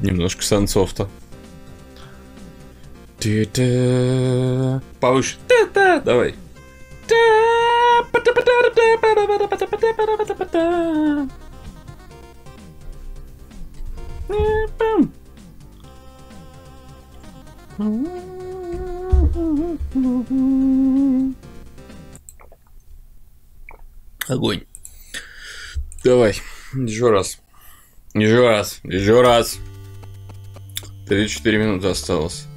Немножко сансофта. Повыше. Давай. Огонь. Давай. Еще раз. Еще раз. Еще раз. 34 минуты осталось.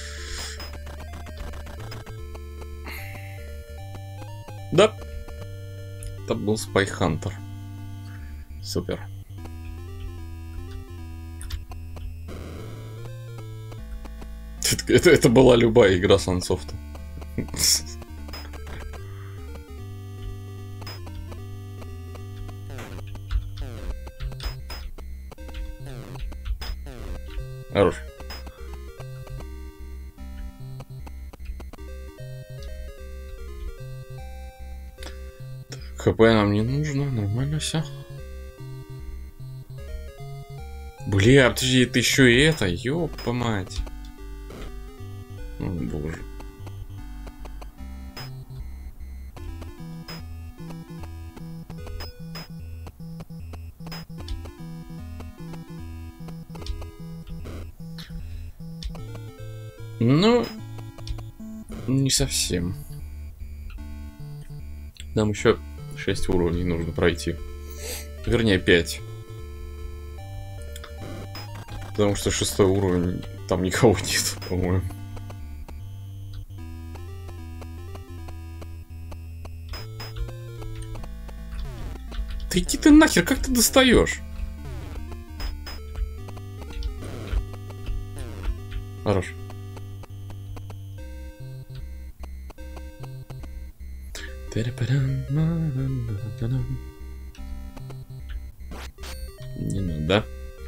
Да. Это был Spy Hunter. Супер. Это была любая игра Сансофта. Хорош. ХП нам не нужно, нормально все. Бля, подожди, это еще и это, ёпа мать. О, боже. Ну, не совсем. Нам еще 6 уровней нужно пройти. Вернее, 5. Потому что 6 уровень, там никого нет, по-моему. Да иди ты нахер, как ты достаешь? Хорош. Не надо.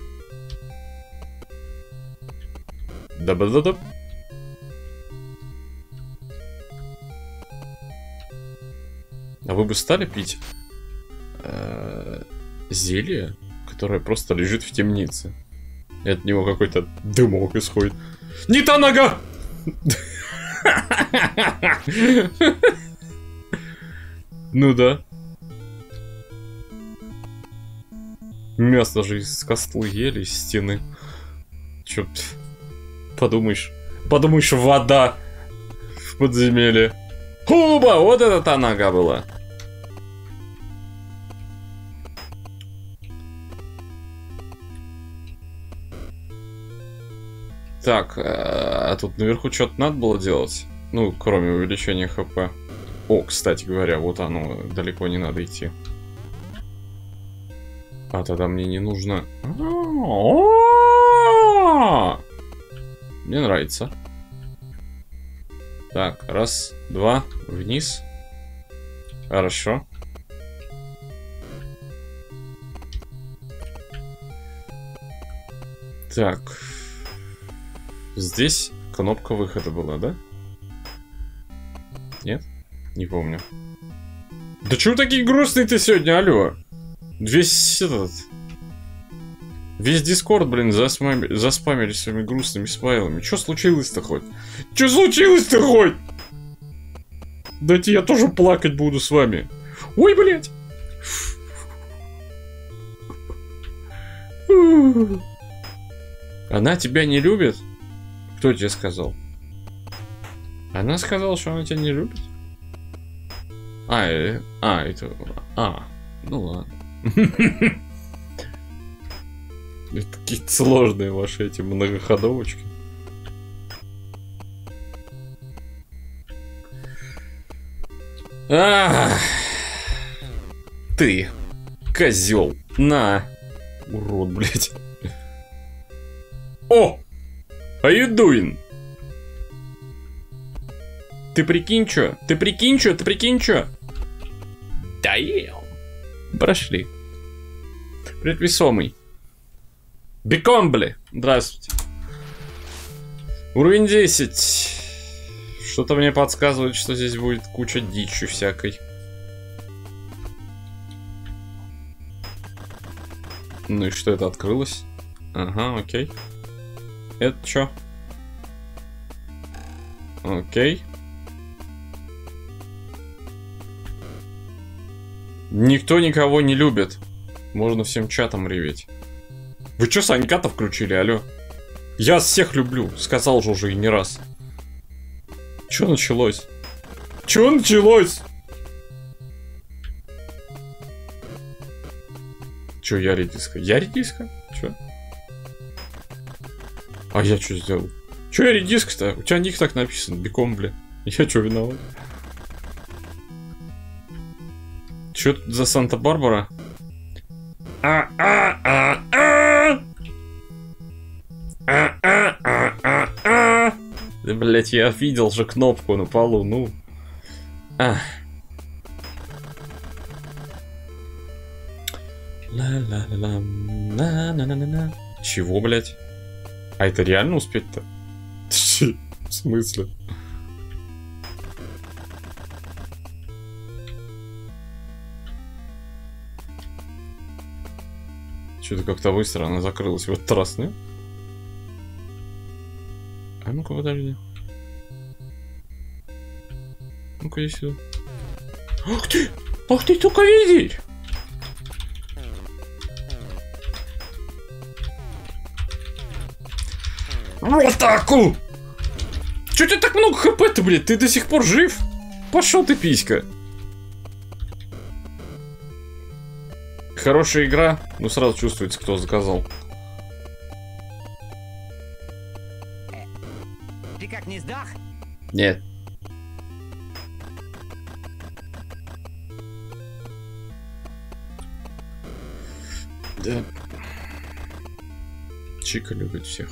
Да-да-да-да. А вы бы стали пить зелье, которое просто лежит в темнице? И от него какой-то дымок исходит. Не та нога! Ну да. Мясо же из костлы ели, из стены. Чё, подумаешь, вода в подземелье. Хуба, вот это та нога была. Так, а тут наверху что-то надо было делать? Ну, кроме увеличения ХП. О, кстати говоря, вот оно, далеко не надо идти. А тогда мне не нужно... Мне нравится. Так, раз, два, вниз. Хорошо. Так. Здесь кнопка выхода была, да? Нет? Не помню. Да чего такие грустные ты сегодня, алло? Весь Дискорд, блин, заспамили своими грустными смайлами. Что случилось-то хоть? Что случилось-то хоть? Дайте я тоже плакать буду с вами. Ой, блядь! Она тебя не любит? Кто тебе сказал? Она сказала, что она тебя не любит? Ну ладно. Это какие-то сложные ваши эти многоходовочки. Ты, козел, на, урод, блядь. О! How you doing? Ты прикинь, чё? Ты прикинь, чё? Да ел. Прошли. Привет, весомый. Бекомбли. Здравствуйте. Уровень 10. Что-то мне подсказывает, что здесь будет куча дичи всякой. Ну и что это открылось? Ага, окей. Это чё? Окей. Никто никого не любит. Можно всем чатом реветь. Вы чё Санька-то включили, алё? Я всех люблю, сказал же уже и не раз. Чё началось? Чё началось? Чё, я редиска? Я редиска? Чё? А я чё сделал? Чё я редиска-то? У тебя ник так написан, беком, бля. Я чё виноват? Чё тут за Санта-Барбара? Да, блять, я видел же кнопку на полу, ну. Чего, блять? А это реально успеть-то? В смысле? Что-то как-то быстро она закрылась в этот раз, не? А ну-ка, подожди. Ну-ка, иди сюда. Ах ты! Ах ты, только видеть! Вот так! Чё тебе так много хп-то, блядь? Ты до сих пор жив? Пошел ты, писька. Хорошая игра. Ну, сразу чувствуется, кто заказал. Ты как, не сдох? Нет. Да. Чика любит всех.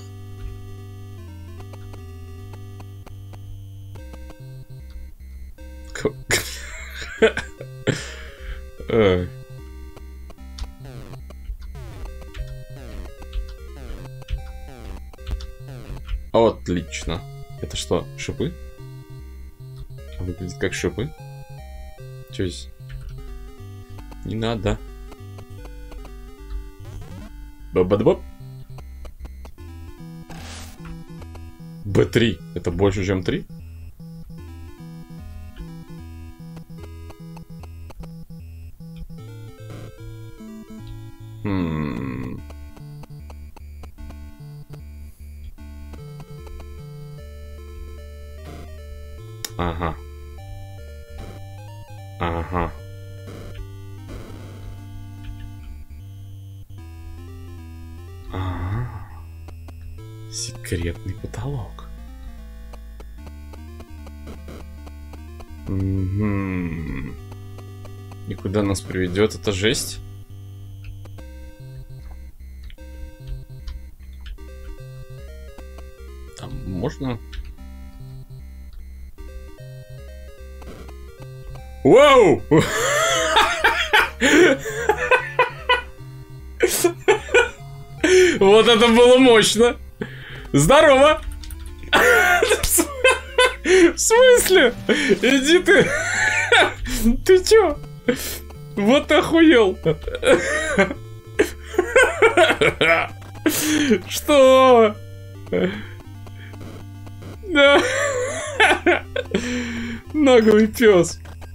Отлично. Это что, шипы? Выглядит как шипы. Чё здесь? Не надо. Баба-дабап. Б3. Это больше, чем 3? Ага. Ага. Ага. Секретный потолок. Угу. И куда нас приведет эта жесть? Там можно... Вау! Вот это было мощно! Здорово! В смысле? Иди ты! Ты чё? Вот охуел! Что? Да. Наглый пес.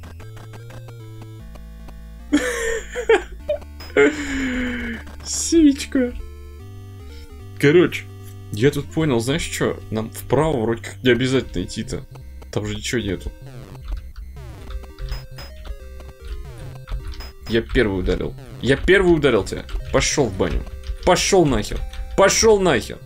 Сичка. Короче, я тут понял, знаешь что? Нам вправо вроде как не обязательно идти-то. Там же ничего нету. Я первый ударил. Я первый ударил тебя. Пошел в баню. Пошел нахер. Пошел нахер.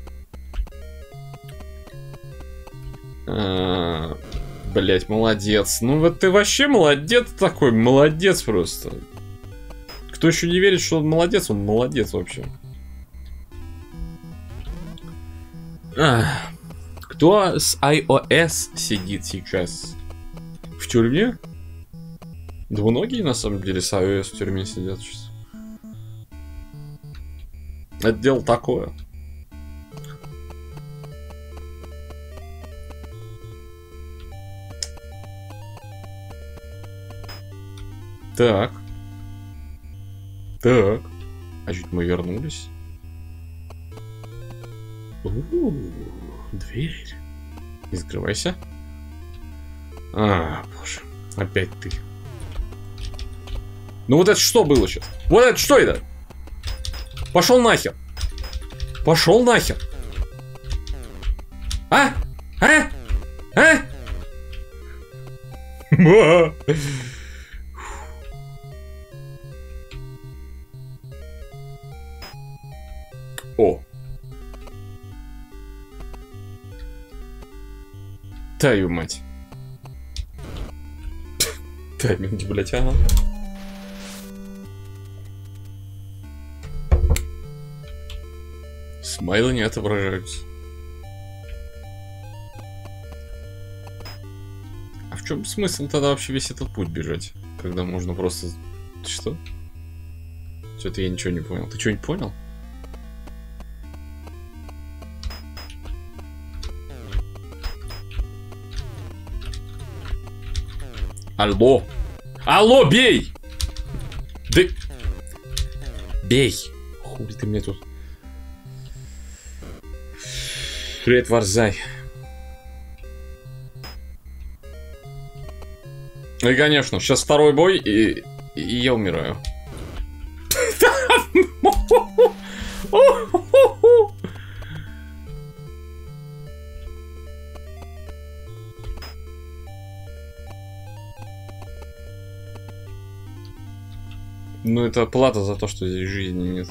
Блять, молодец. Ну вот ты вообще молодец такой. Молодец просто. Кто еще не верит, что он молодец вообще. Кто с iOS сидит сейчас? В тюрьме? Двуногие на самом деле с iOS в тюрьме сидят сейчас. Это дело такое. Так. Так. А чуть мы вернулись. Дверь. Не закрывайся. А, боже. Опять ты. Ну вот это что было сейчас? Вот это что это? Пошел нахер. Пошел нахер. А? А? А? О. Твою мать. Тайминги, блять, ага. Смайлы не отображаются. А в чем смысл тогда вообще весь этот путь бежать? Когда можно просто... Что? Что-то я ничего не понял. Ты что-нибудь понял? Алло! Алло, бей! Да... Бей! Хули ты мне тут... Привет, Варзай. И, конечно, сейчас второй бой, и я умираю. Ну, это плата за то, что здесь жизни нет.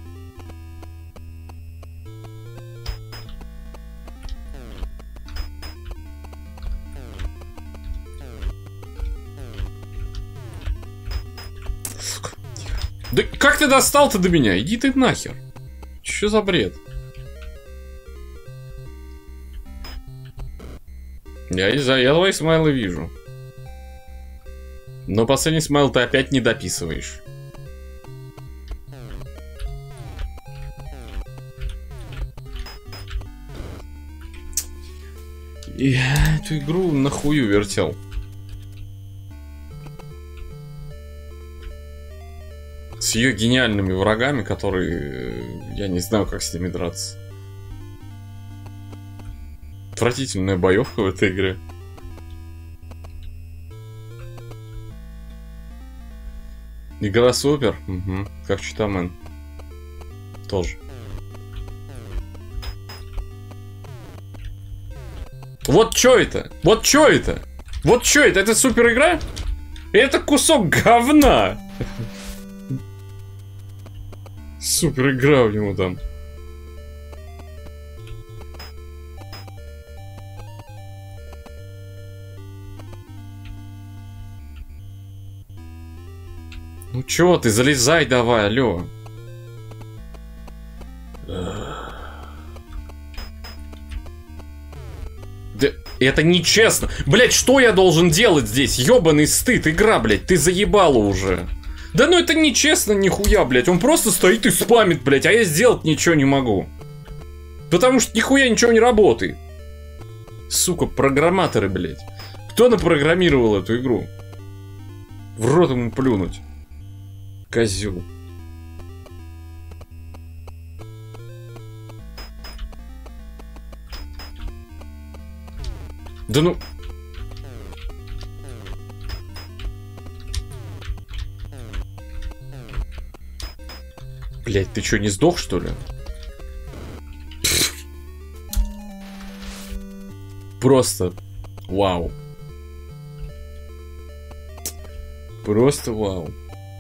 Да как ты достал-то до меня? Иди ты нахер. Что за бред? Я твои смайлы вижу. Но последний смайл ты опять не дописываешь. Я эту игру нахую вертел. С ее гениальными врагами, которые... Я не знаю, как с ними драться. Отвратительная боевка в этой игре. Игра супер. Угу. Как Читамен. Тоже. Вот чё это? Вот чё это? Вот чё это? Это супер игра? Это кусок говна! Супер игра у него там. Ну чё ты, залезай давай, алё. Да, это нечестно. Блять, что я должен делать здесь? Ёбаный стыд, игра, блять, ты заебала уже. Да ну это нечестно нихуя, блять. Он просто стоит и спамит, блять, а я сделать ничего не могу. Потому что нихуя ничего не работает. Сука, программаторы, блять. Кто напрограммировал эту игру? В рот ему плюнуть. Козел. Да ну... Блять, ты чё, не сдох, что ли? Просто вау. Просто вау.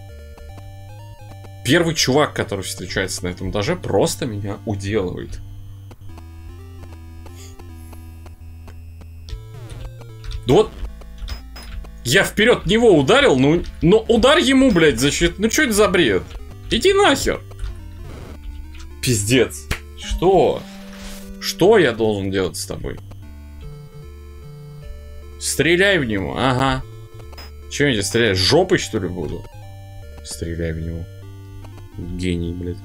Первый чувак, который встречается на этом этаже, просто меня уделывает. Да вот. Я вперед него ударил, ну ударь ему, блядь, защит. Ну что это за бред? Иди нахер. Пиздец. Что? Что я должен делать с тобой? Стреляй в него, ага. Че я тебе стреляю? Жопой, что ли, буду? Стреляй в него. Гений, блядь.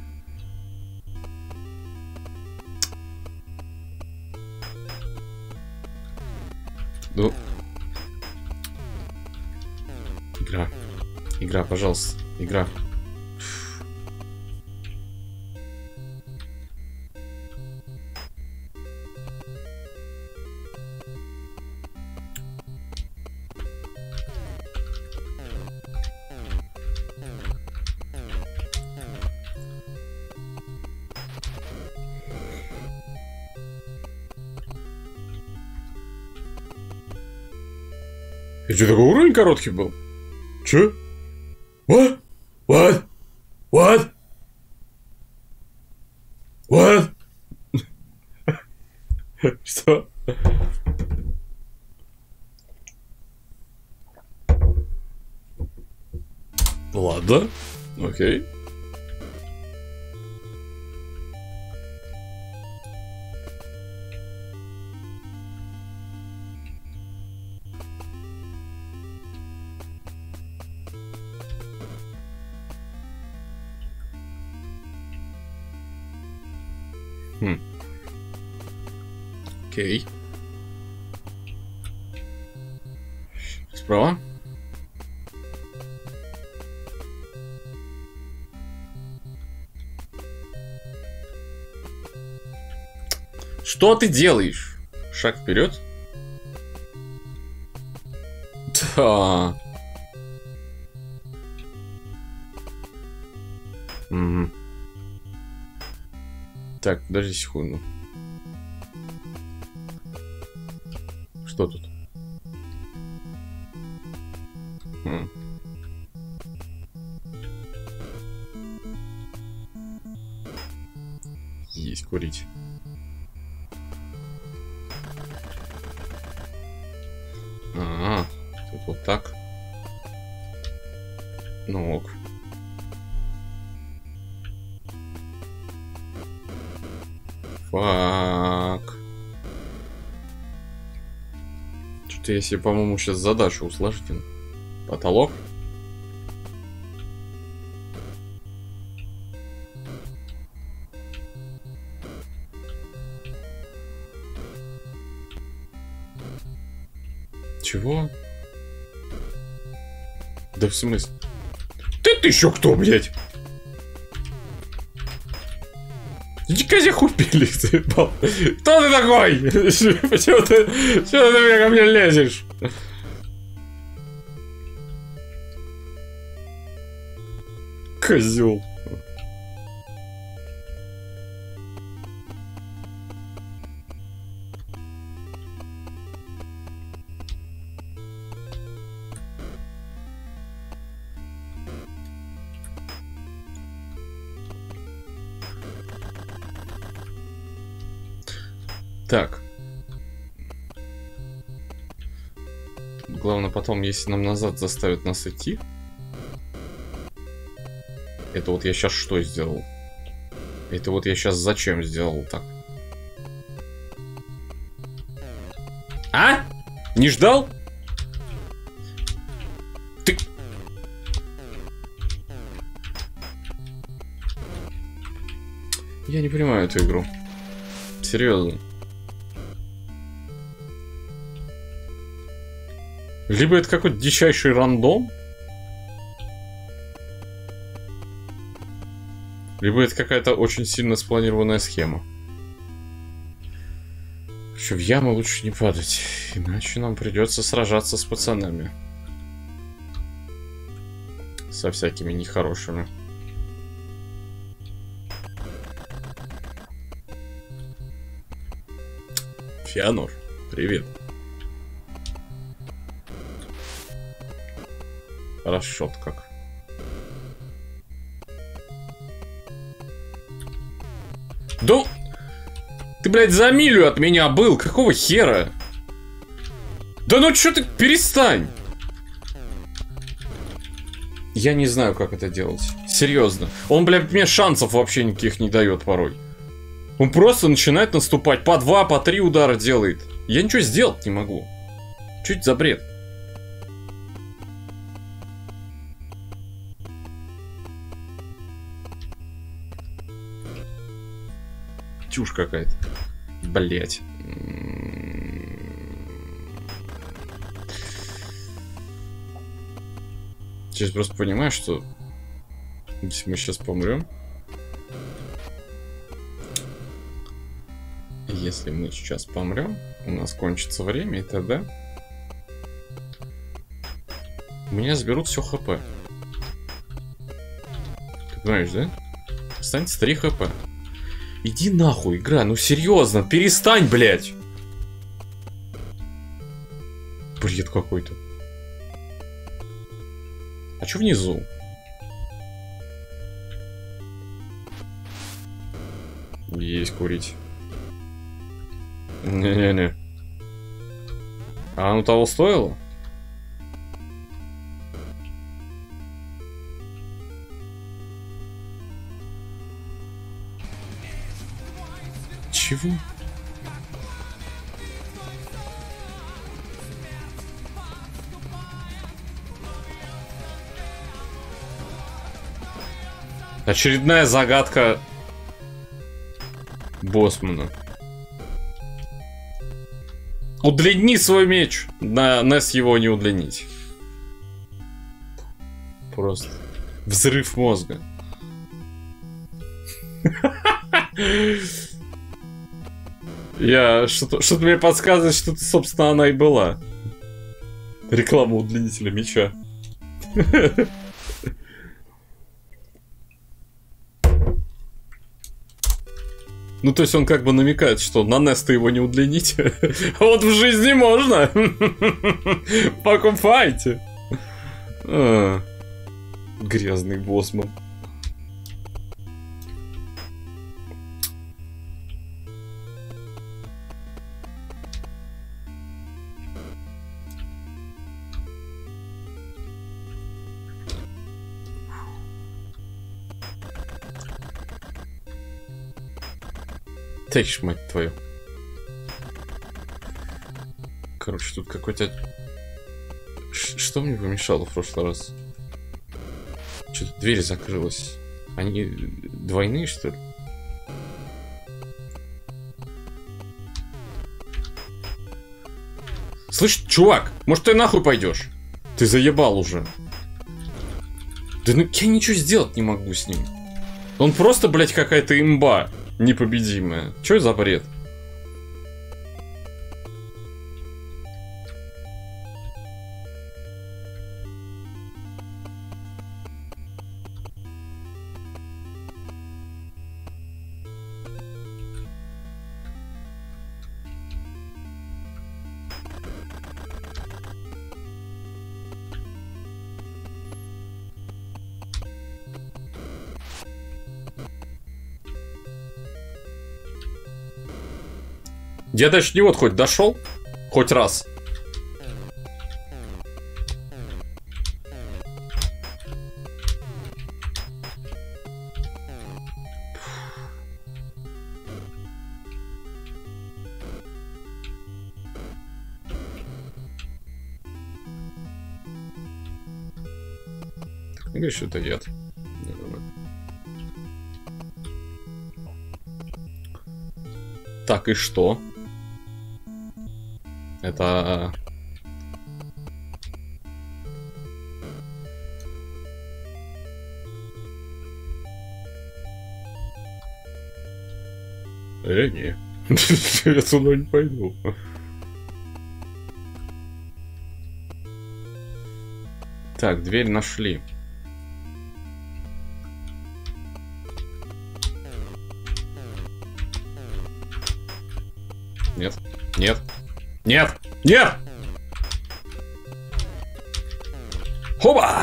Ну. Игра. Игра, пожалуйста. Игра. И что, такой уровень короткий был? Че? What? What? What? What? Что? Ладно. Окей. Окей. Справа. Что ты делаешь? Шаг вперед. Да. Угу. Так, подожди секунду. Что тут? Есть курить. Ага, тут вот так. Ну ок. Фак. Что-то я себе, по-моему, сейчас задачу усложнил. Потолок. Чего? Да в смысле? Ты еще кто, блядь? Иди-ка здесь хуй пили, заебал. Кто ты такой? Почему ты меня ко мне лезешь? Козел. Так. Главное потом, если нам назад заставят нас идти. Это вот я сейчас что сделал? Это вот я сейчас зачем сделал так? А? Не ждал? Ты... Я не понимаю эту игру. Серьезно. Либо это какой-то дичайший рандом, либо это какая-то очень сильно спланированная схема. Что, в яму лучше не падать, иначе нам придется сражаться с пацанами. Со всякими нехорошими. Фианор, привет. Расчет как. Да... Ты, блядь, за милю от меня был. Какого хера? Да ну чё ты... Перестань. Я не знаю, как это делать. Серьезно. Он, блядь, мне шансов вообще никаких не дает порой. Он просто начинает наступать. По 2, по 3 удара делает. Я ничего сделать не могу. Чуть за бред. Чушь какая-то. Блять. Сейчас просто понимаю, что если мы сейчас помрем, если мы сейчас помрем, у нас кончится время, и тогда у меня заберут все хп. Ты понимаешь, да? Останется 3 хп. Иди нахуй, игра, ну серьезно, перестань, блядь. Бред какой-то. что внизу? Есть курить. Не-не-не. А оно того стоило? Чего? Очередная загадка Боссмана. Удлини свой меч. На NES его не удлинить. Просто взрыв мозга. Что-то мне подсказывает, что это, собственно, она и была. Реклама удлинителя меча. Ну, то есть он как бы намекает, что на NES-то его не удлините. А вот в жизни можно. Покупайте. Грязный боссман. Тащишь, мать твою. Короче, тут какой-то... Что мне помешало в прошлый раз? Что-то дверь закрылась. Они двойные, что ли? Слышь, чувак, может ты нахуй пойдешь? Ты заебал уже. Да ну я ничего сделать не могу с ним. Он просто, блядь, какая-то имба. Непобедимая. Чё за бред? Я даже не вот хоть дошел, хоть раз. Не говоришь, что это яд. Так, и что? Это... не. Я туда не пойду. Так, дверь нашли. Нет. Нет. Нет! Нет! Хоба!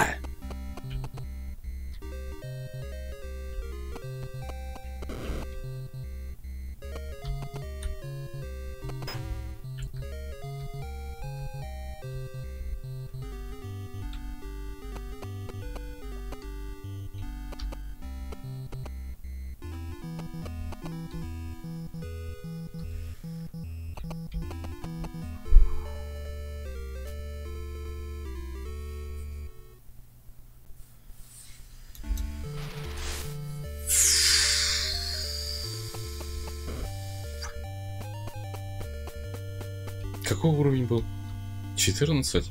Какой уровень был? 14?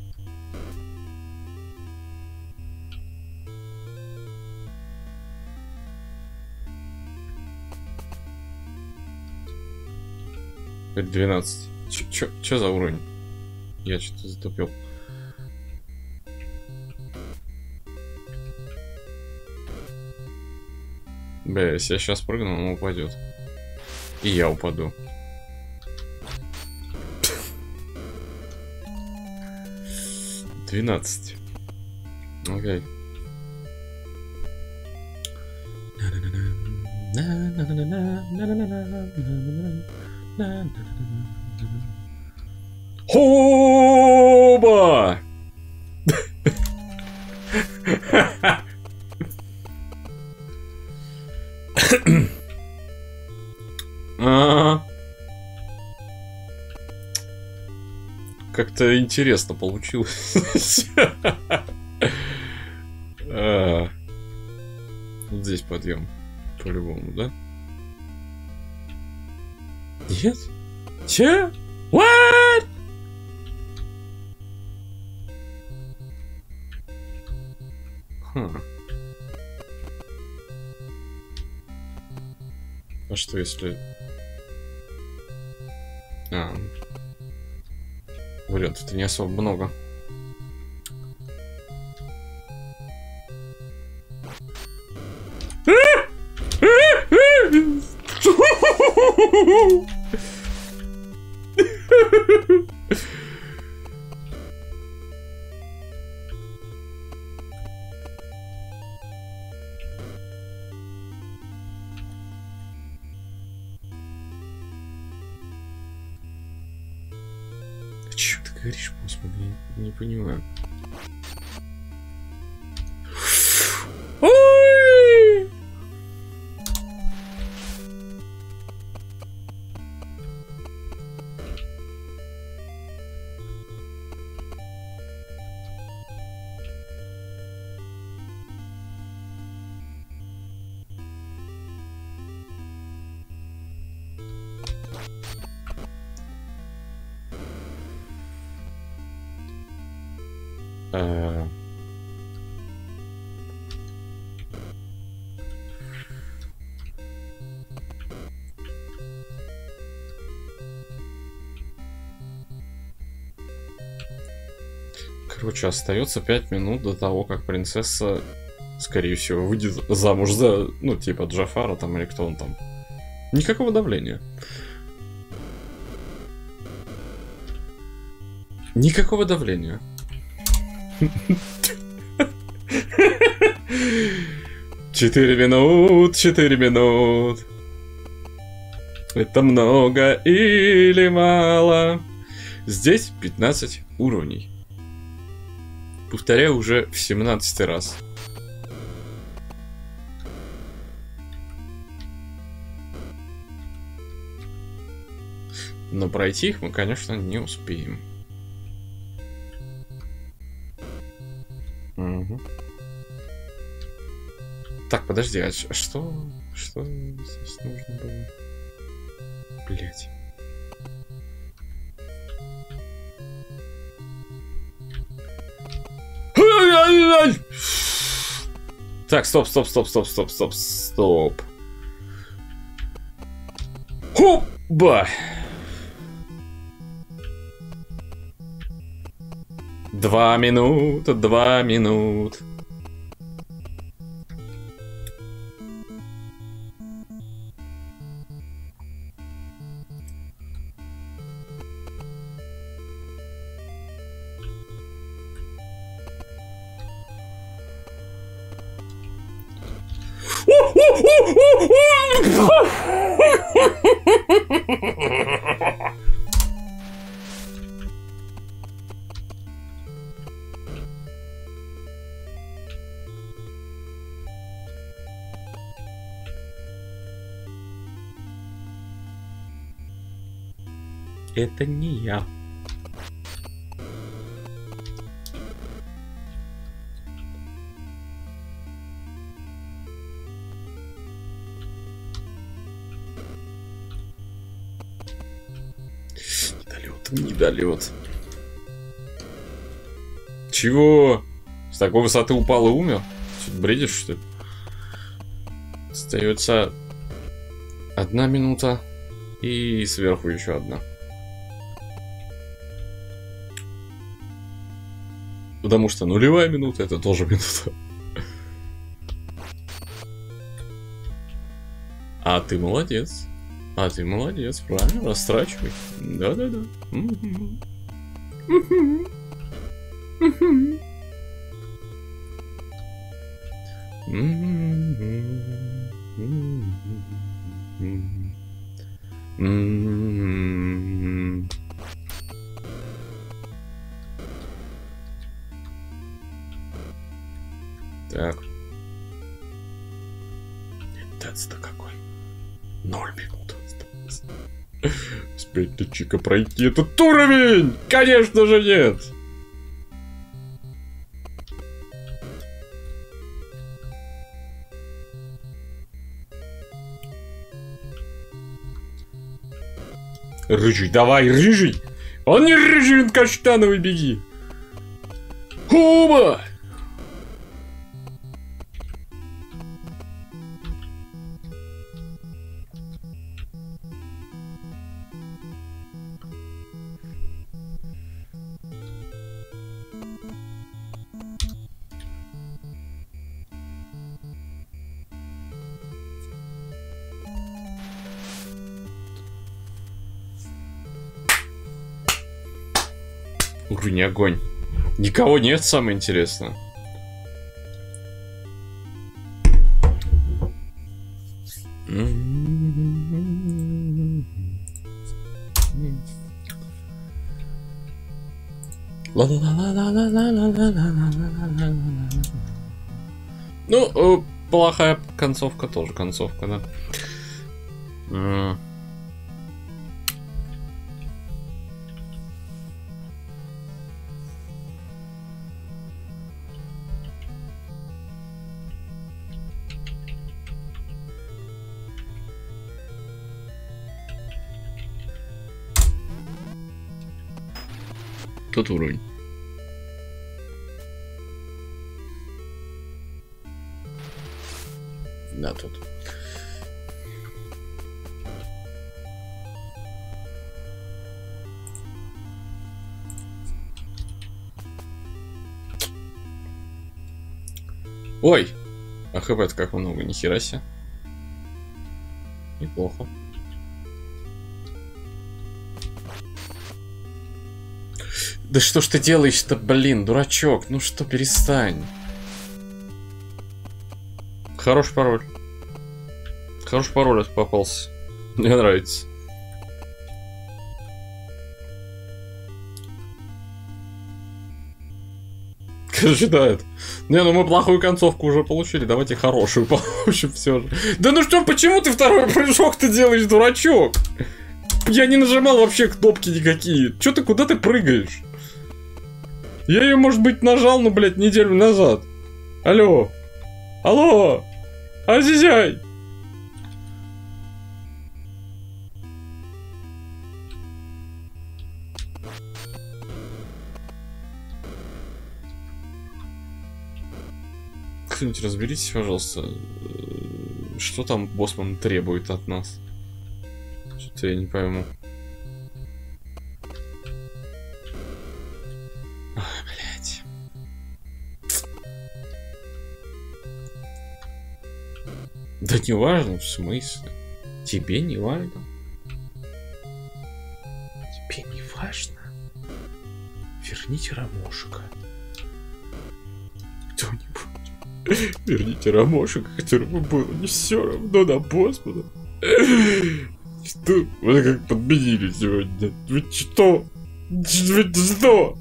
Это 12. Чё за уровень? Я что-то затупил. Бля, если я сейчас прыгну, он упадет. И я упаду. Окей. Хоба! Как-то интересно получилось. Вот здесь подъем. По-любому, да? Нет? Че? What? А что если... Вариантов-то не особо много. Чё ты говоришь, господи, я не понимаю. Ой! Короче, остается 5 минут до того, как принцесса, скорее всего, выйдет замуж за, ну, типа Джафара там или кто он там. Никакого давления. Никакого давления. 4 минут, 4 минут. Это много или мало? Здесь 15 уровней. Повторяю уже в 17-й раз. Но пройти их мы, конечно, не успеем. Угу. Так, подожди, а что здесь нужно было? Блять. Так, стоп. Хоба! 2 минуты, 2 минут. Это не я. Недолет. Чего? С такой высоты упал и умер? Что, бредишь, что ли? Остается 1 минута. И сверху еще 1. Потому что 0-я минута — это тоже минута. А ты молодец. Правильно, растрачивай. Да-да-да. Так. Тест-то какой? 0 минут осталось. Успеет ли Чика пройти этот уровень? Конечно же нет! Рыжий, давай, рыжий! Он не рыжий, он каштановый, беги! Хуба! Уровень огонь. Никого нет, самое интересное. Ну, плохая концовка тоже концовка, да. Тот уровень. Да, тут. Ой! А хп-то как много, нихера себе. Неплохо. Да что ж ты делаешь-то, блин, дурачок? Ну что, перестань. Хороший пароль. Хороший пароль попался. Мне нравится. Короче, да, это. Не, ну мы плохую концовку уже получили. Давайте хорошую получим все же. Да ну что, почему ты второй прыжок-то делаешь, дурачок? Я не нажимал вообще кнопки никакие. Чё ты, куда ты прыгаешь? Я ее, может быть, нажал, ну, блядь, неделю назад. Алло. Алло. Азизяй. Кто-нибудь разберитесь, пожалуйста, что там Боссман требует от нас. Что-то я не пойму. Ой, блядь. Да не важно, в смысле? Тебе не важно? Тебе не важно? Верните Ромошика. Кто-нибудь. Верните Ромошика, которому было не все равно на Боссмана. Что? Вы как подменили сегодня? Вы что? Вы что?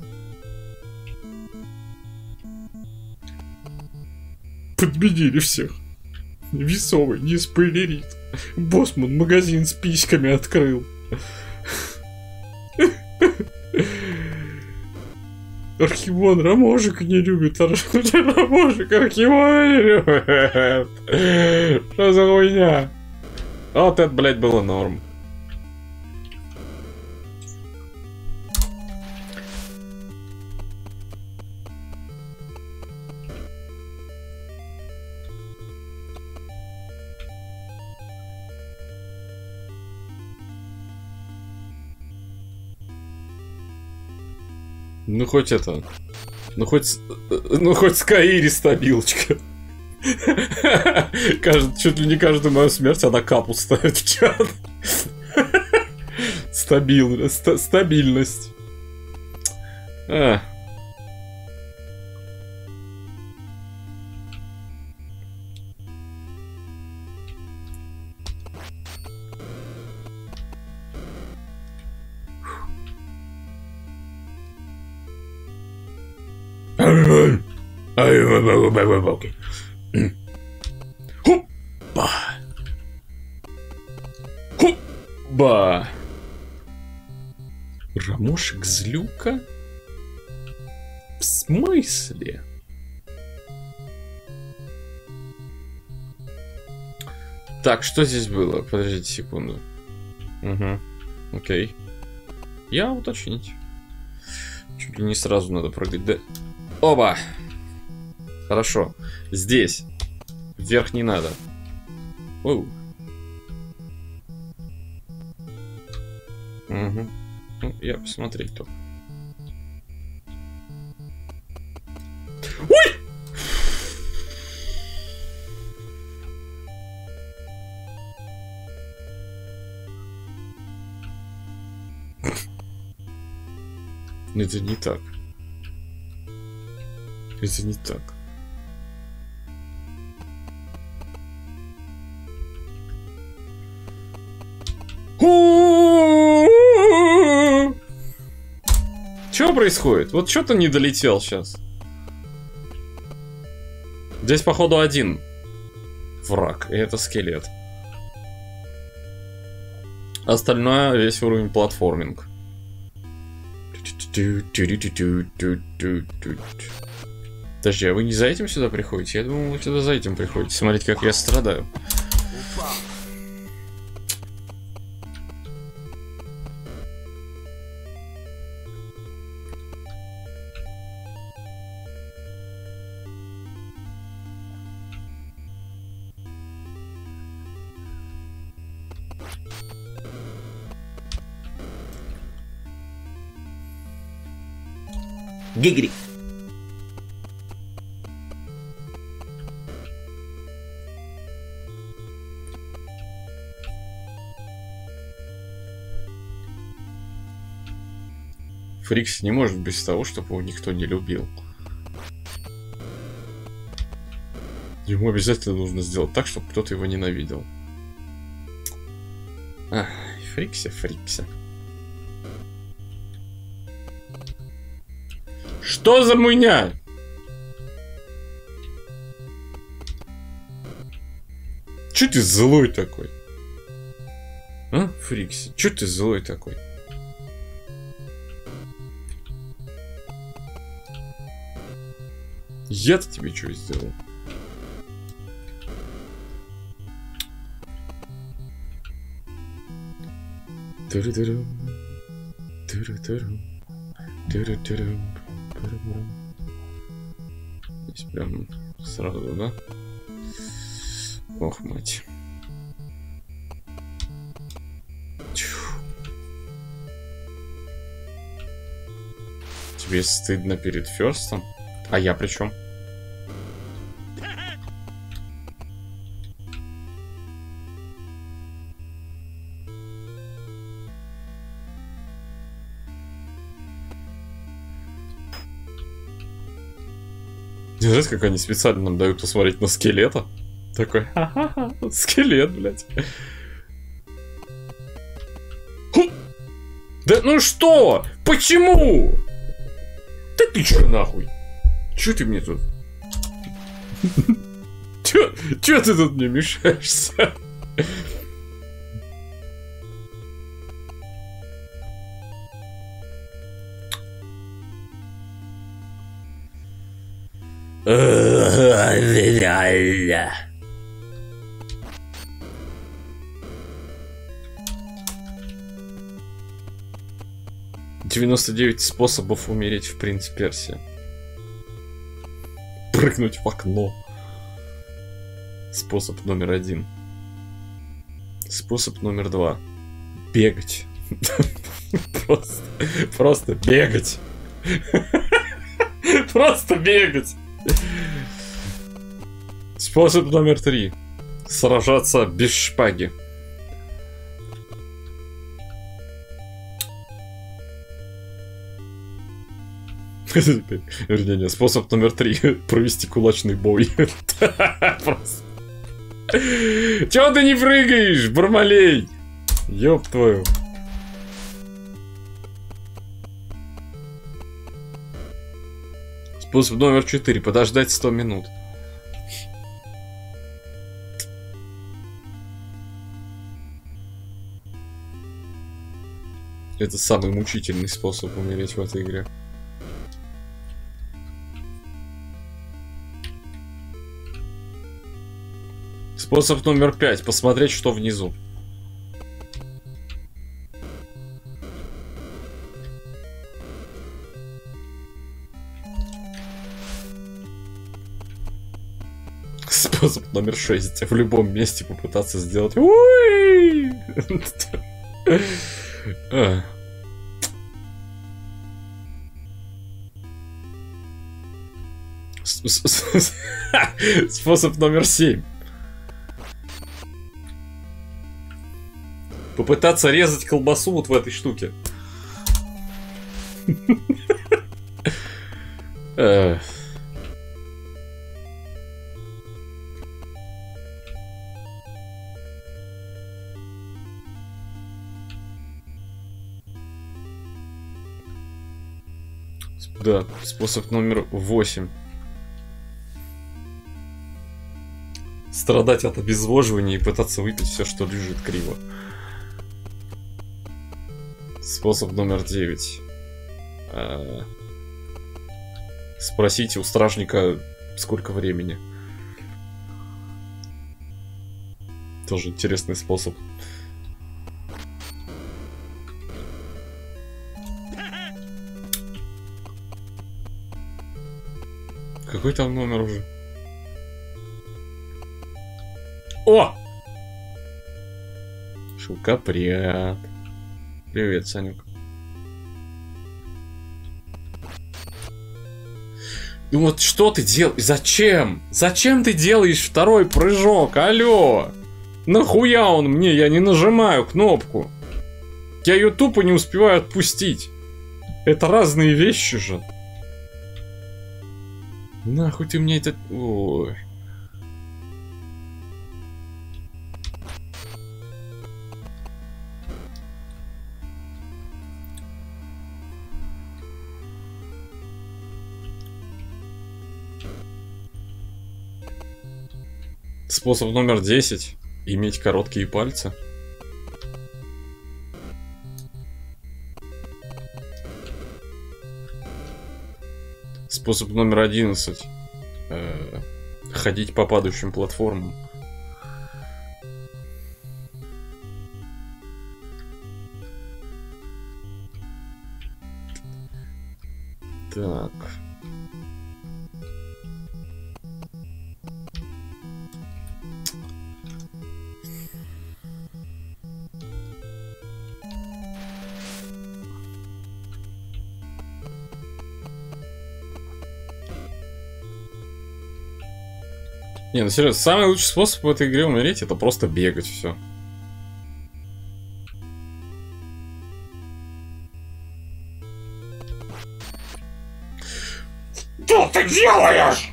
Подменили всех. Весовый, не спойлерит. Боссман магазин с письками открыл. Архивон Ромошек не любит. Ромошек Архивон не любит. Что за хуйня? Вот это, блядь, было норм. Ну хоть это. Ну хоть Скаири стабилочка. Чуть ли не каждую мою смерть она капу ставит в чат. Стабильность. Хупа. Хупа. Рамошек злюка? В смысле? Так, что здесь было? Подождите секунду. Угу. Окей. Я уточнить. Чуть ли не сразу надо прыгать, да? Оба! Хорошо. Здесь. Вверх не надо. Оу. Угу. Ну, я посмотреть только. Ой! Это не так. Это не так. Что происходит? Вот что-то не долетел сейчас. Здесь, походу, один враг, и это скелет. Остальное весь уровень платформинг. Подожди, а вы не за этим сюда приходите? Я думал, вы сюда за этим приходите. Смотрите, как я страдаю. Гигри. Фрикс не может без того, чтобы его никто не любил. Ему обязательно нужно сделать так, чтобы кто-то его ненавидел. Ах, Фрикся. Что за муйня? Чё ты злой такой? А, Фрикси, чё ты злой такой? Я-то тебе что сделал? Здесь прям сразу, да? Ох, мать. Тебе стыдно перед Ферстом? А я при чем? Знаете, как они специально нам дают посмотреть на скелета? Такой, ха-ха-ха, скелет, блядь. Ху! Да ну что? Почему? Да ты чё нахуй? Чё ты мне тут? Чё ты тут мне мешаешься? «99 способов умереть в Принц Персия». Прыгнуть в окно. Способ номер 1. Способ номер 2. Бегать. Просто бегать. Просто бегать. Способ номер 3. Сражаться без шпаги. Вернее, способ номер 3. Провести кулачный бой. Просто. Чего ты не прыгаешь, Бармалей? Ёб твою. Способ номер 4. Подождать 100 минут. Это самый мучительный способ умереть в этой игре. Способ номер 5. Посмотреть, что внизу. Способ номер 6. В любом месте попытаться сделать... Уи! Способ номер 7. Попытаться резать колбасу вот в этой штуке. Да, способ номер 8. Страдать от обезвоживания и пытаться выпить все, что лежит криво. Способ номер 9. Спросите у стражника, сколько времени. Тоже интересный способ. Какой там номер уже? О! Шелкопряд. Привет, Санек. Ну вот что ты делаешь? Зачем? Зачем ты делаешь второй прыжок? Алло! Нахуя он мне? Я не нажимаю кнопку. Я ее тупо не успеваю отпустить. Это разные вещи же. Нахуй ты мне это... Ой. Способ номер 10. Иметь короткие пальцы. Способ номер 11. Ходить по падающим платформам. Так. Не, ну серьезно, самый лучший способ в этой игре умереть — это просто бегать, все. Что ты делаешь?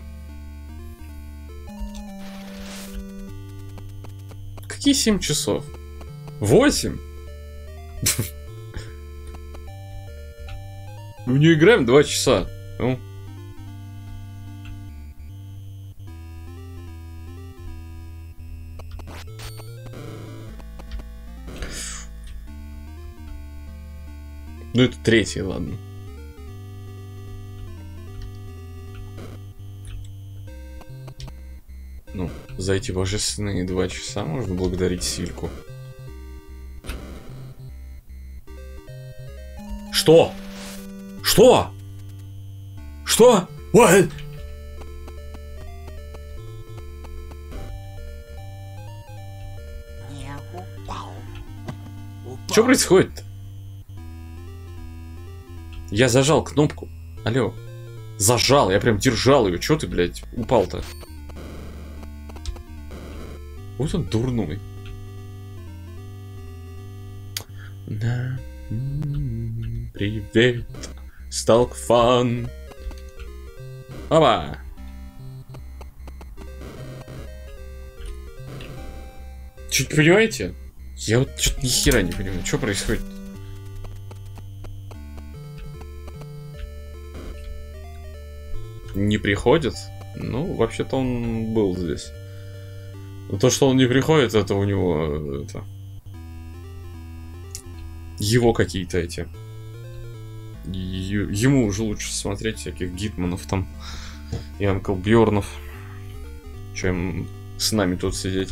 Какие 7 часов? 8? Мы не играем 2 часа. Ну. Ну, это 3-й, ладно. Ну, за эти божественные 2 часа можно благодарить Сильку. Что? Что? Что? What? Что происходит? Я зажал кнопку. Алло. Зажал, я прям держал ее. Чё ты, блядь, упал-то? Вот он дурной. Привет. Сталкфан. Опа. Чуть понимаете? Я вот что-то ни хера не понимаю. Что происходит? не приходит. Ну, вообще-то он был здесь. Но то, что он не приходит, это у него... Это... Его какие-то эти... Ему уже лучше смотреть всяких Гитманов там и Анкл Бьорнов, чем с нами тут сидеть.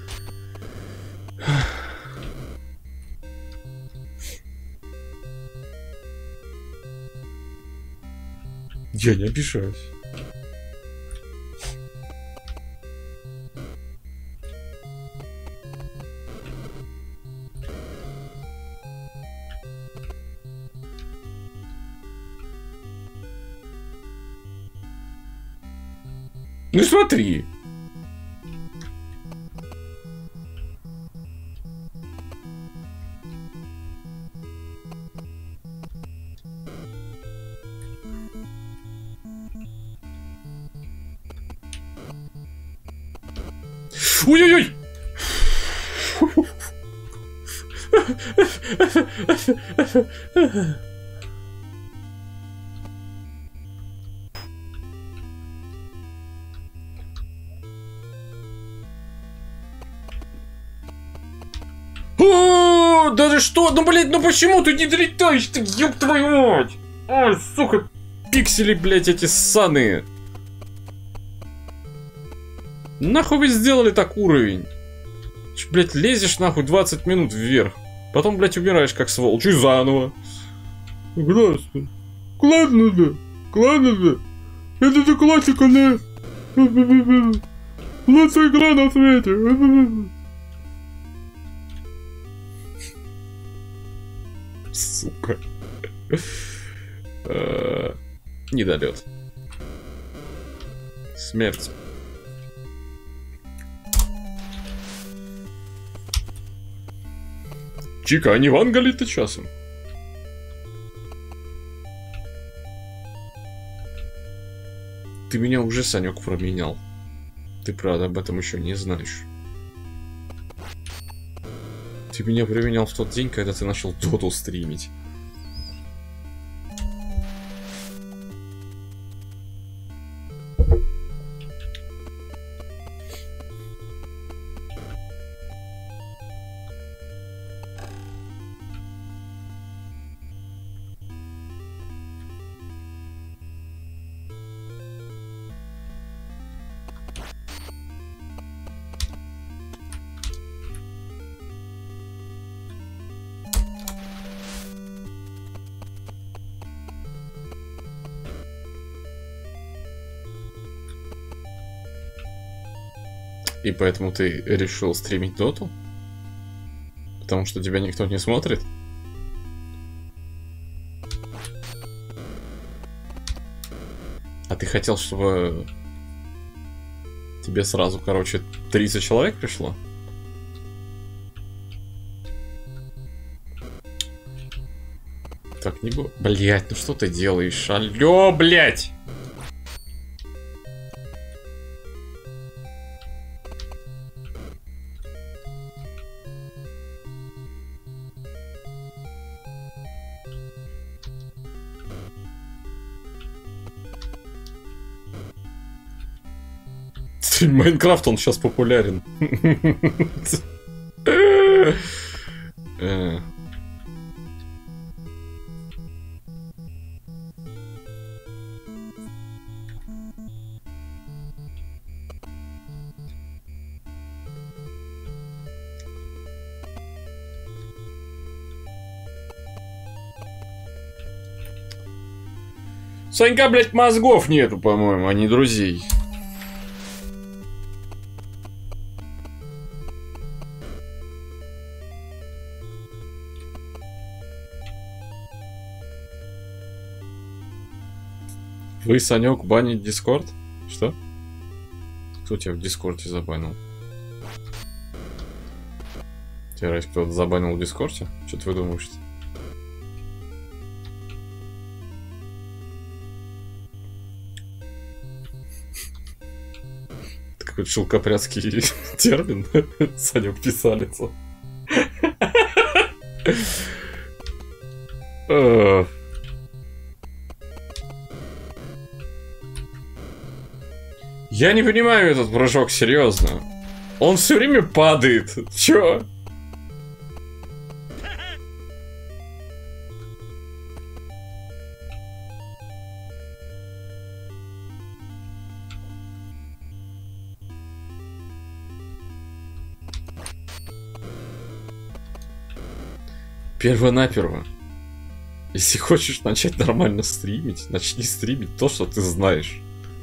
Я не обижаюсь. Ну смотри. Ой-ой-ой! О, даже что? Ну, блядь, ну почему ты не долетаешь? Ты, ёб твою мать! Ой, сука, пиксели, блядь, эти ссаные. Нахуй вы сделали так уровень? Че, блядь, лезешь нахуй 20 минут вверх. Потом, блядь, умираешь как сволочь и заново. Классно. Классно, да. Классно, да. Это классика, да. Лучшая игра на свете. Сука. Недолет. Смерть. Чика, а не вангали-то часом? Ты меня уже, Санек, променял. Ты, правда, об этом еще не знаешь. Ты меня променял в тот день, когда ты начал доту стримить. И поэтому ты решил стримить доту? Потому что тебя никто не смотрит? А ты хотел, чтобы тебе сразу, короче, 30 человек пришло? Так не было. Блять, ну что ты делаешь? Алло, блять! Майнкрафт, он сейчас популярен. Санька, блядь, мозгов нету, по-моему, а не друзей. Вы, Санек, банить Дискорд? Что? Кто тебя в Дискорде забанил? Тебя раз кто-то забанил в Дискорде? Что ты выдумываешь? Это какой-то шелкопрядский термин. Санек писалица. Я не понимаю этот прыжок, серьезно. Он все время падает. Чё? Перво-наперво. Если хочешь начать нормально стримить, начни стримить то, что ты знаешь.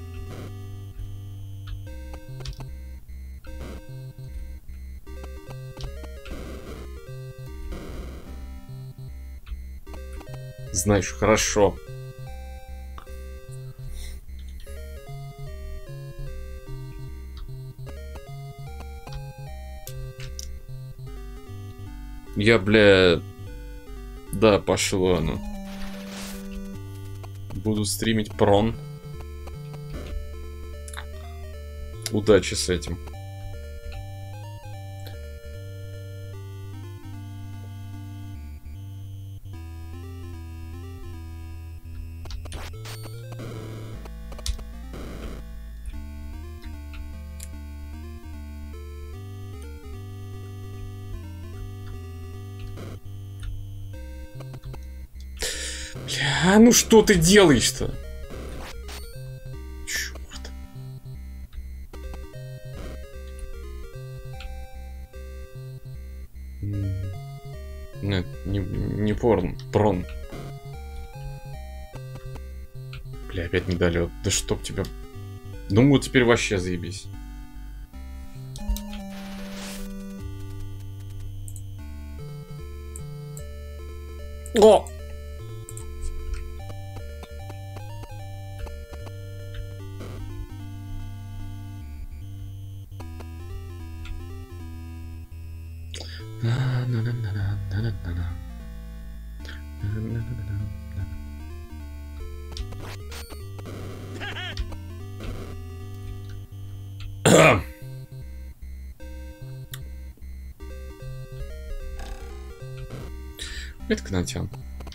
Знаешь, хорошо. Я, бля... Да, пошло оно. Буду стримить прон. Удачи с этим. Бля, ну что ты делаешь-то? Черт. Нет, не порн, прон. Бля, опять недолет. Да чтоб тебя... Ну вот теперь вообще заебись. О! Это Кнатян.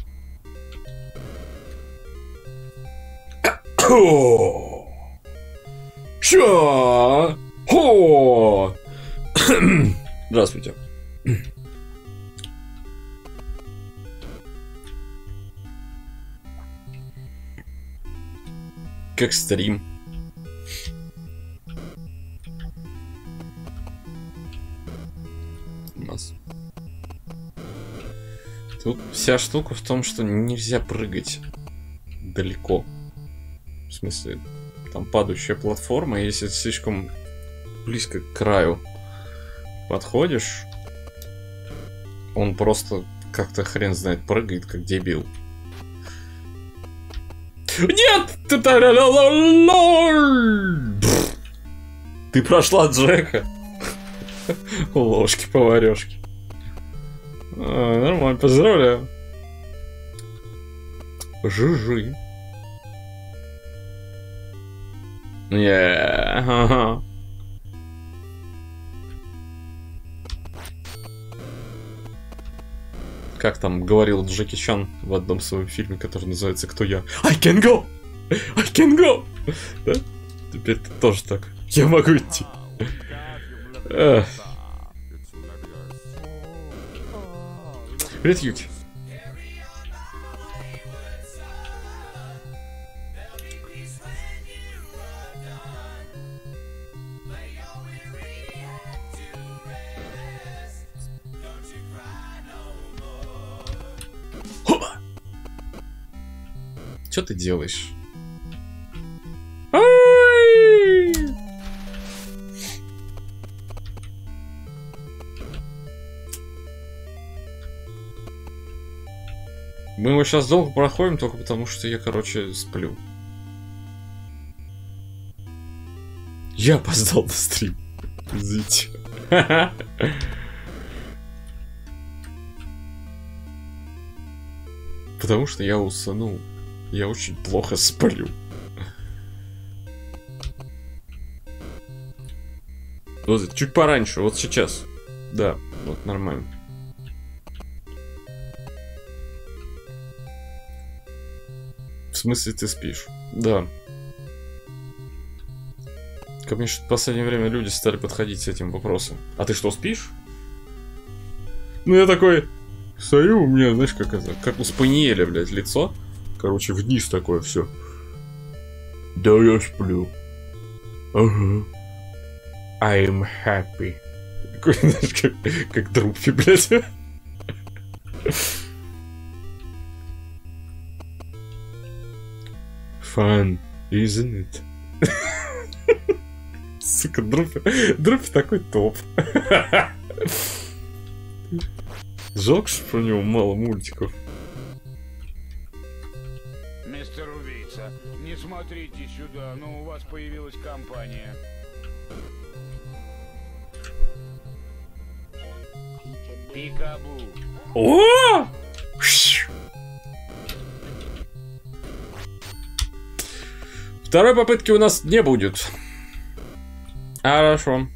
Чё? Хо! Здравствуйте. Как стрим? У нас. Тут вся штука в том, что нельзя прыгать далеко. В смысле, там падающая платформа, и если слишком близко к краю подходишь, он просто как-то хрен знает прыгает, как дебил. Нет! Ты прошла Джека. Ложки-поварешки. Нормально, поздравляю. Жижи. Yeah. Как там говорил Джеки Чан в одном своем фильме, который называется «Кто я?» I can go! I can go! Да? Теперь ты тоже так. Я могу идти. Привет, Юки. Что ты делаешь? Мы его сейчас долго проходим, только потому что я, короче, сплю. Я опоздал на стрим. Извините. Потому что я уснул. Я очень плохо сплю. Вот чуть пораньше, вот сейчас. Да, вот нормально. В смысле ты спишь? Да. Ко мне что-то в последнее время люди стали подходить с этим вопросом. А ты что, спишь? Ну я такой стою, у меня, знаешь, как это, как у Спаниеля, блядь, лицо. Короче, вниз такое все. Да я сплю. Ага. I'm happy. Такой, знаешь, как Друпфи, блядь. Fun, isn't it? Сука, Друпфи такой топ. Жалко, что про него мало мультиков. Мистер Убийца, не смотрите сюда, но у вас появилась компания. Пикабу. О! Второй попытки у нас не будет. Хорошо.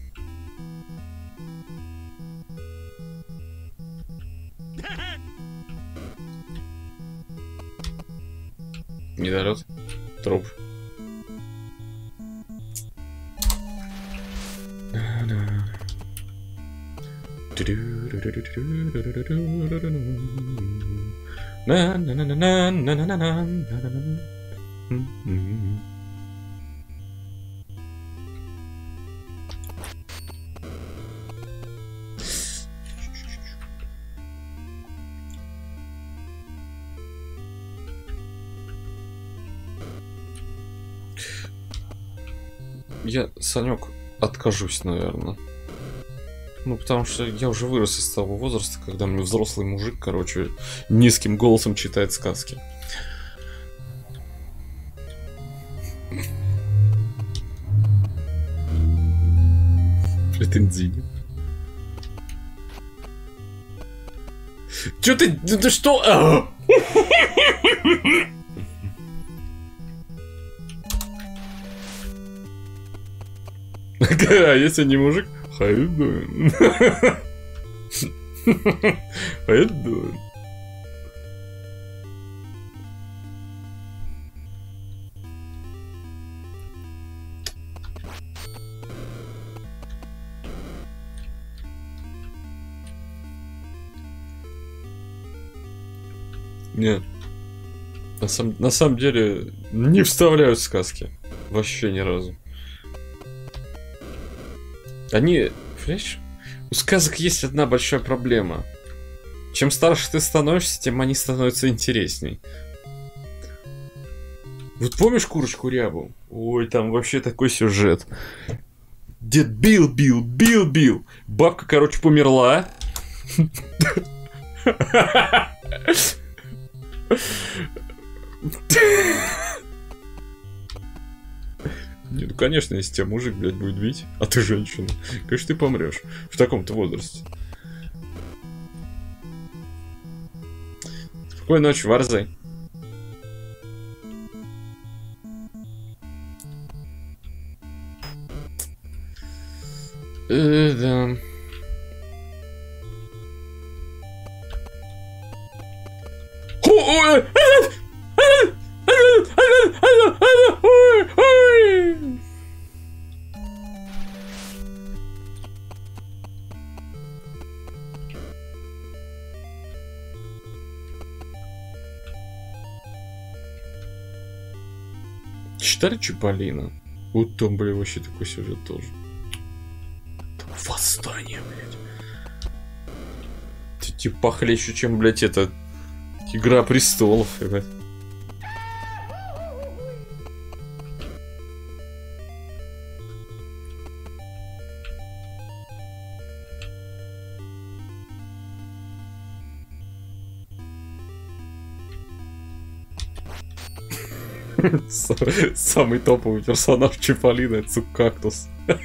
Недолет. Труп. Я, Санек, откажусь, наверное. Ну, потому что я уже вырос из того возраста, когда мне взрослый мужик, короче, низким голосом читает сказки. Претензии. Чё ты что? А если не мужик? How you doing? How you doing? Нет. На самом деле не вставляют сказки. Вообще ни разу. Они, понимаешь, у сказок есть одна большая проблема. Чем старше ты становишься, тем они становятся интересней. Вот помнишь Курочку Рябу? Ой, там вообще такой сюжет. Дед бил. Бабка, короче, померла. Не, ну конечно, если тебя мужик, блядь, будет бить, а ты женщина, конечно, ты помрешь в таком-то возрасте. Спокойной ночи, Варзай. Да. Читали Чиполлино? Вот там, блин, вообще такой сюжет тоже. Там восстание, блядь. Это типа похлеще, чем, блядь, это Игра престолов, блядь. Самый топовый персонаж Чиполлино — это Цукактус.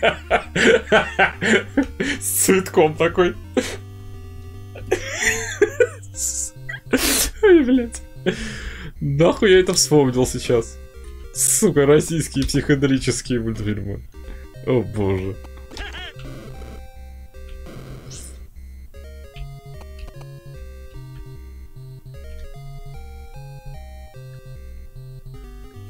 С цветком такой. Ой, блядь. Нахуй я это вспомнил сейчас. Сука, российские психоделические мультфильмы. О боже.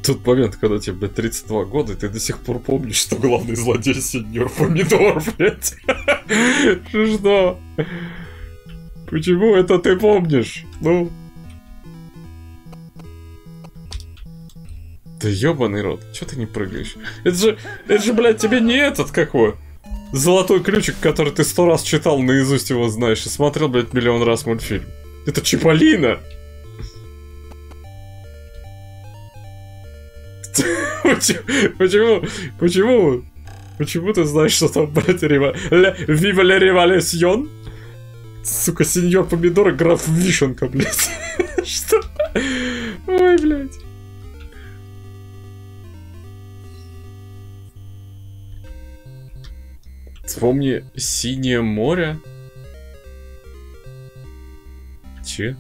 Тот момент, когда тебе, блядь, 32 года, и ты до сих пор помнишь, что главный злодей сеньор Помидор, блядь. Что? Почему это ты помнишь? Ну... Да ёбаный рот, чё ты не прыгаешь? Это же, блядь, тебе не этот, какой? Золотой ключик, который ты 100 раз читал, наизусть его знаешь, и смотрел, блядь, миллион раз мультфильм. Это Чиполлино! Почему ты знаешь, что там, блядь, Вива ля революцион? Сука, сеньор Помидор и граф Вишенка, блядь. Что? Ой, блядь. Вспомни Синее море. Че?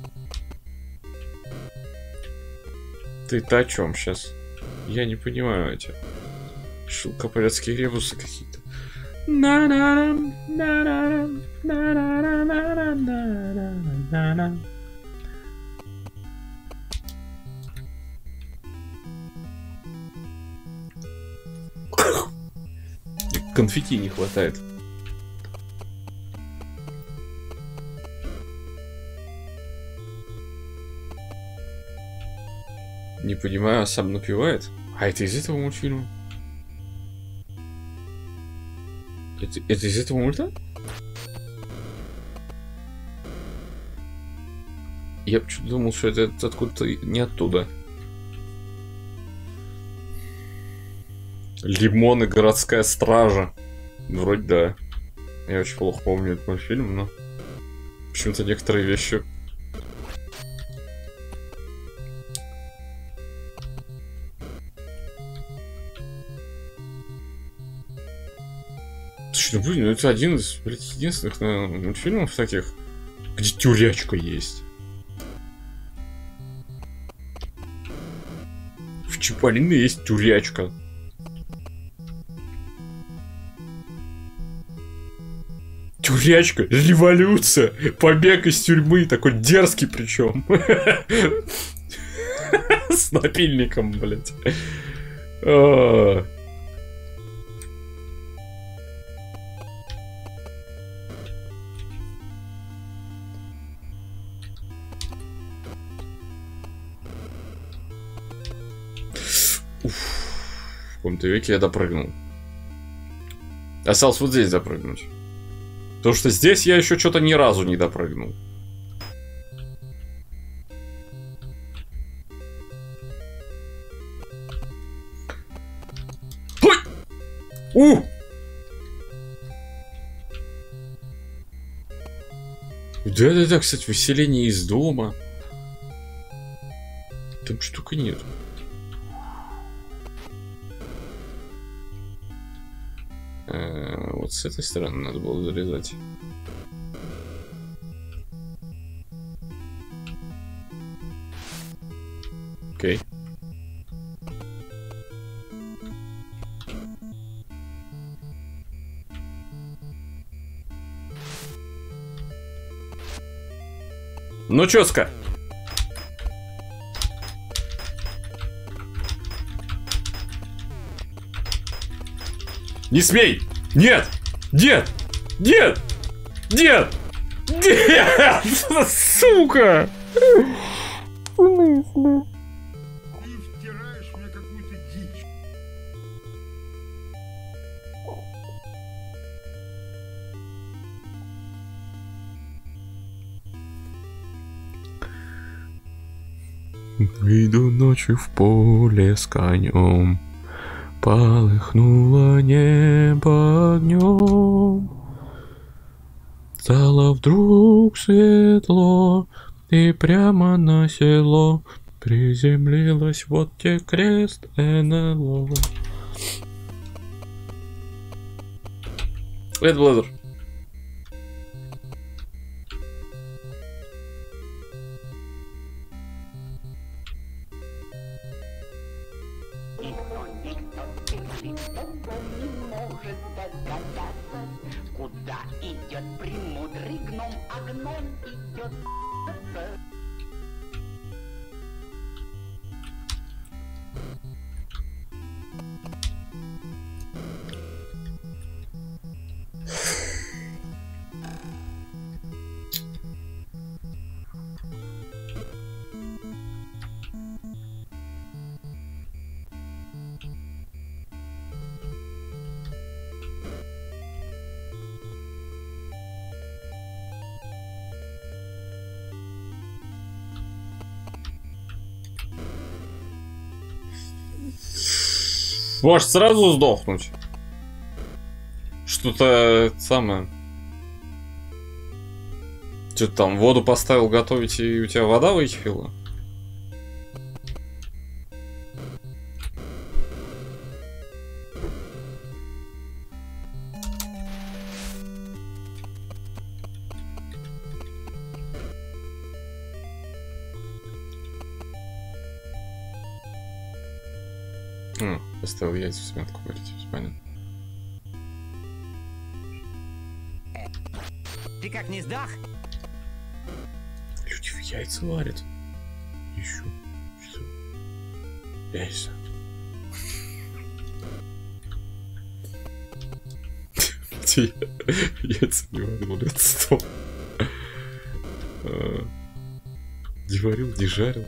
Ты-то о чем сейчас? Я не понимаю эти шелкопрядские ребусы какие-то. Конфетти не хватает. Не понимаю, а сам напевает? А это из этого мультфильма? Это из этого мульта? Я почему-то думал, что это откуда-то не оттуда. Лимон и городская стража. Вроде да. Я очень плохо помню этот мультфильм, но почему-то некоторые вещи... Слушай, ну блин, ну это один из, блядь, единственных, наверное, мультфильмов таких, где тюрячка есть. В Чиполлино есть тюрячка. Тюрячка, революция, побег из тюрьмы, такой дерзкий причем. С напильником, блядь. В каком-то веке я допрыгнул. Осталось вот здесь допрыгнуть. Потому что здесь я еще что-то ни разу не допрыгнул. Ой! Да-да-да, кстати, выселение из дома. Там штука нет. Вот с этой стороны надо было залезать. Окей. Ну чётко. Не смей! Нет! Нет! Нет! Нет! Нет! Сука! В смысле? Ты втираешь мне какую-то дичь. Выйду ночью в поле с конем. Полыхнуло небо огнем. Стало вдруг светло, и прямо на село приземлилась вот те крест НЛО. Это Блэдер. Куда идет премудрый гном, а гном идет. Можешь сразу сдохнуть. Что-то самое. Что ты там, воду поставил готовить, и у тебя вода выкипела? Поставил яйца в смятку варить, понятно. Ты как не сдох? Люди в яйца варят. Еще. Что? Яйца. Яйца не варил, это что? Не варил, не жарил.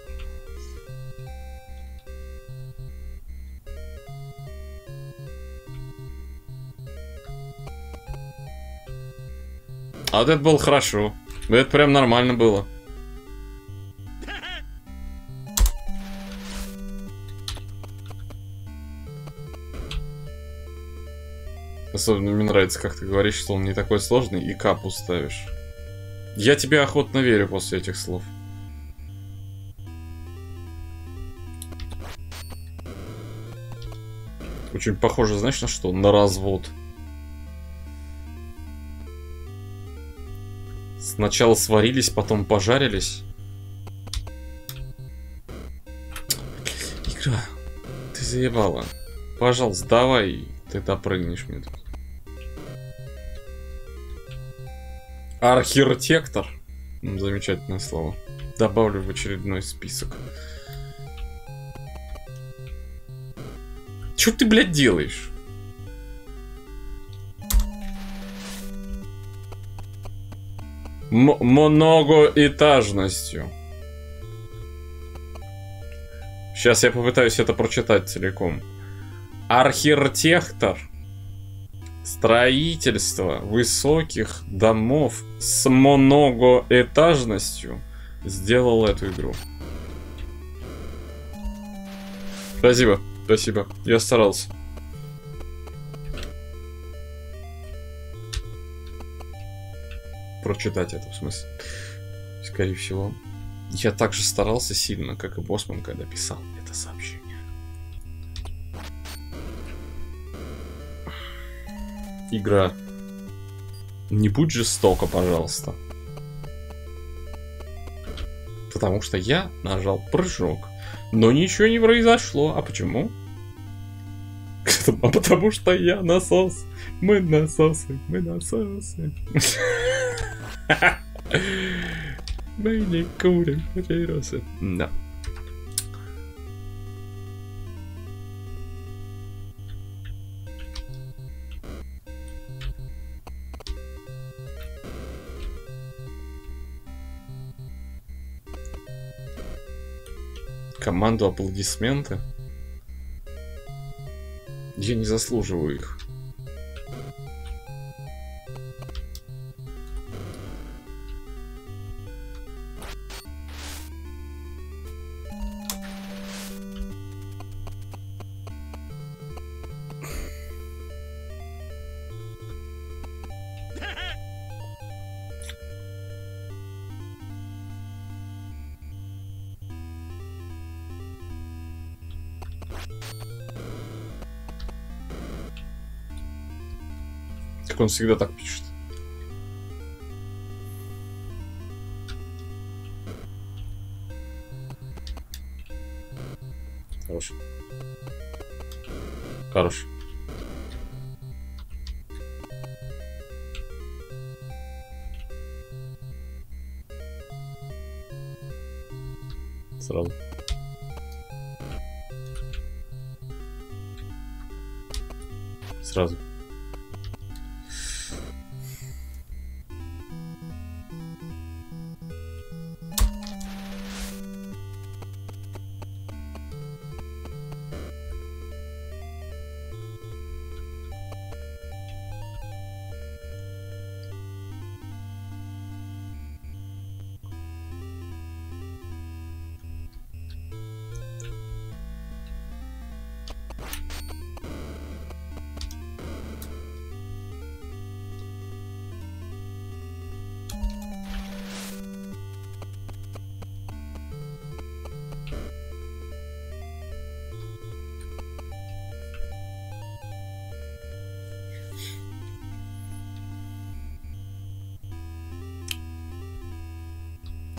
А вот это было хорошо. Это прям нормально было. Особенно мне нравится, как ты говоришь, что он не такой сложный, и капу ставишь. Я тебе охотно верю после этих слов. Очень похоже, знаешь, на что? На развод. Сначала сварились, потом пожарились. Игра, ты заебала. Пожалуйста, давай, ты допрыгнешь мне тут. Архитектор. Замечательное слово. Добавлю в очередной список. Чё ты, блядь, делаешь? Многоэтажностью. Сейчас я попытаюсь это прочитать целиком. Архитектор. Строительство высоких домов с многоэтажностью сделал эту игру. Спасибо, спасибо. Я старался. Прочитать это, в смысле. Скорее всего. Я так же старался сильно, как и Боссман, когда писал это сообщение. Игра. Не будь жестоко, пожалуйста. Потому что я нажал прыжок. Но ничего не произошло. А почему? А потому что я насос. Мы насосы, мы насосы. Мы не курим папиросы. Да. Команду аплодисменты. Я не заслуживаю их. Он всегда так пишет. Хорош. Хорош. Сразу. Сразу.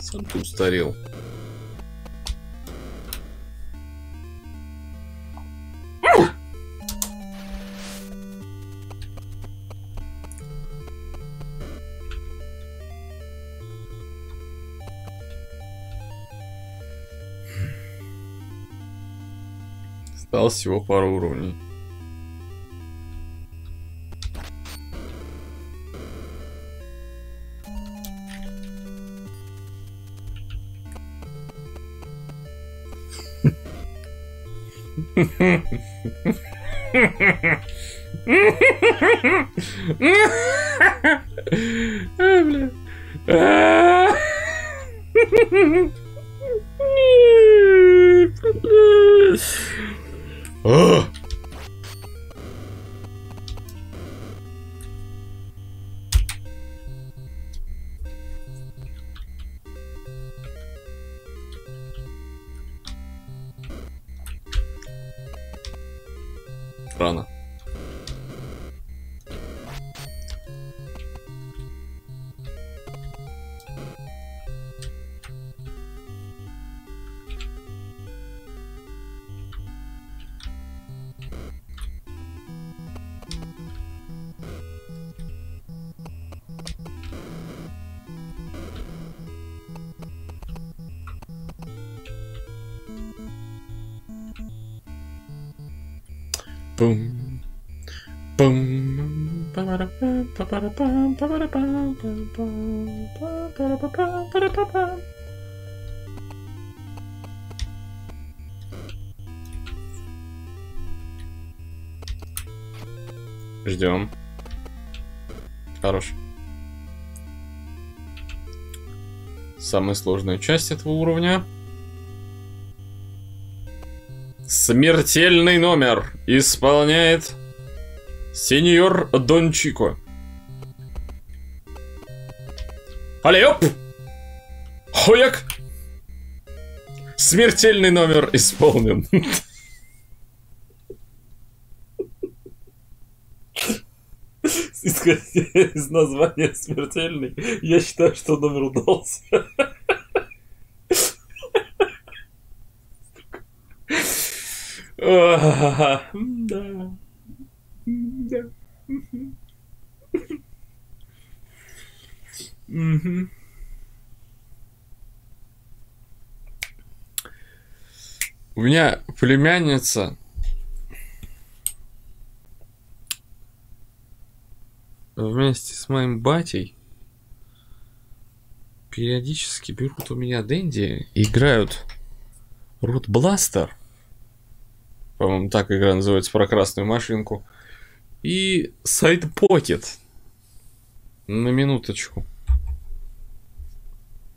Сам ты устарел. Осталось всего пару уровней. Рано. Бум. Бум. Па-па-ра-пам, па-па-ра-пам, па-па-ра-пам, па-па-пам, па-па-ра-па-пам, па-ра-па-пам. Ждем. Хорош. Самая сложная часть этого уровня. Смертельный номер исполняет сеньор Дон Чико. Алеоп! Хояк! Смертельный номер исполнен. Исходя из названия смертельный, я считаю, что номер удался. Да. Да. У меня племянница вместе с моим батей периодически берут у меня Дэнди и играют Root Blaster. По-моему, так игра называется, про красную машинку. И Side Pocket. На минуточку.